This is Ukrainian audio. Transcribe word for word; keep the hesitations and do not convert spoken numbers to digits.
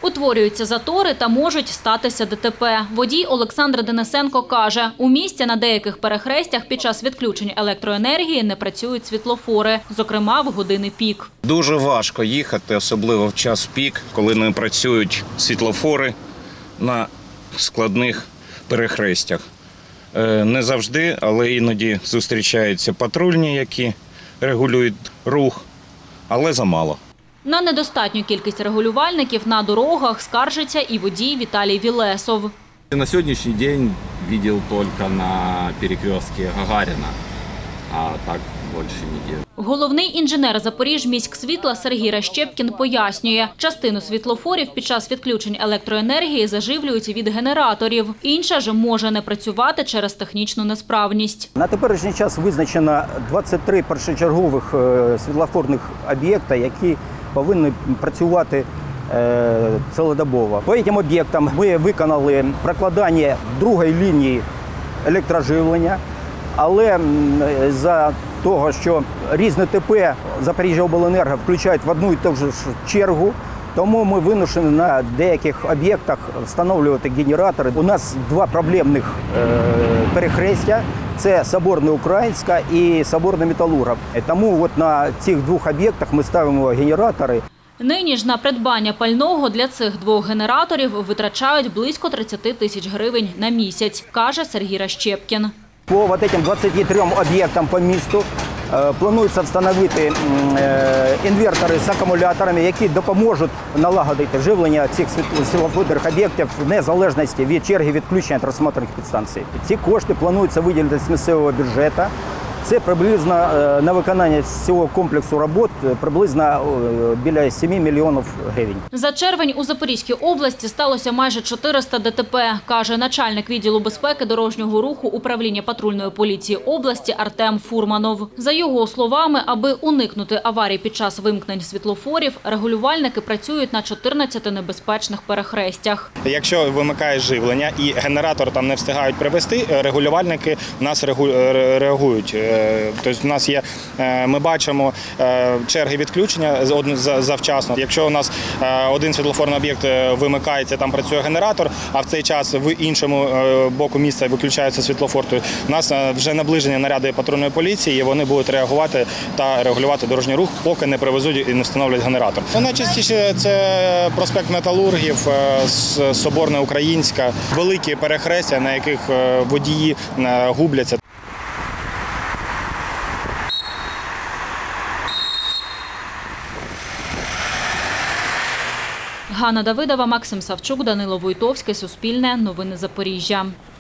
Утворюються затори та можуть статися ДТП. Водій Олександр Денисенко каже, у місті на деяких перехрестях під час відключень електроенергії не працюють світлофори, зокрема в години пік. Дуже важко їхати, особливо в час пік, коли не працюють світлофори на складних перехрестях. Не завжди, але іноді зустрічаються патрульні, які регулюють рух, але замало. На недостатню кількість регулювальників на дорогах скаржиться і водій Віталій Вілесов. На сьогоднішній день бачив тільки на перекрестке Гагаріна, а так більше ніде. Головний інженер Запоріжміськсвітла Сергій Ращепкін пояснює, частину світлофорів під час відключень електроенергії заживлюють від генераторів. Інша ж може не працювати через технічну несправність. На теперішній час визначено двадцять три першочергових світлофорних об'єкта, які повинні працювати цілодобово. По цим об'єктам ми виконали прокладання другої лінії електроживлення, але за того, що різні ТП Запоріжжяобленерго включають в одну і ту ж чергу, тому ми вимушені на деяких об'єктах встановлювати генератори. У нас два проблемних перехрестя – це Соборна Українська і Соборна Металурга. Тому от на цих двох об'єктах ми ставимо генератори. Нині ж на придбання пального для цих двох генераторів витрачають близько тридцяти тисяч гривень на місяць, каже Сергій Ращепкін. По вот этим двадцяти трьом об'єктам по місту планується встановити інвертори з акумуляторами, які допоможуть налагодити живлення цих світлофорних об'єктів в незалежності від черги відключення трансформаторних підстанцій. Ці кошти планується виділити з місцевого бюджету. Це приблизно на виконання цього комплексу робот приблизно біля семи мільйонів гривень. За червень у Запорізькій області сталося майже чотириста ДТП, каже начальник відділу безпеки дорожнього руху управління патрульної поліції області Артем Фурманов. За його словами, аби уникнути аварій під час вимкнень світлофорів, регулювальники працюють на чотирнадцяти небезпечних перехрестях. Якщо вимикає живлення і генератор там не встигають привести, регулювальники в нас реагують. Тобто у нас є, ми бачимо черги відключення завчасно. Якщо у нас один світлофорний об'єкт вимикається, там працює генератор, а в цей час в іншому боку міста виключається світлофор, то у нас вже наближені наряди патрульної поліції, і вони будуть реагувати та регулювати дорожній рух, поки не привезуть і не встановлять генератор. Найчастіше це проспект Металургів, Соборна Українська, великі перехрестя, на яких водії губляться. Ганна Давидова, Максим Савчук, Данило Войтовський, Суспільне, Новини Запоріжжя.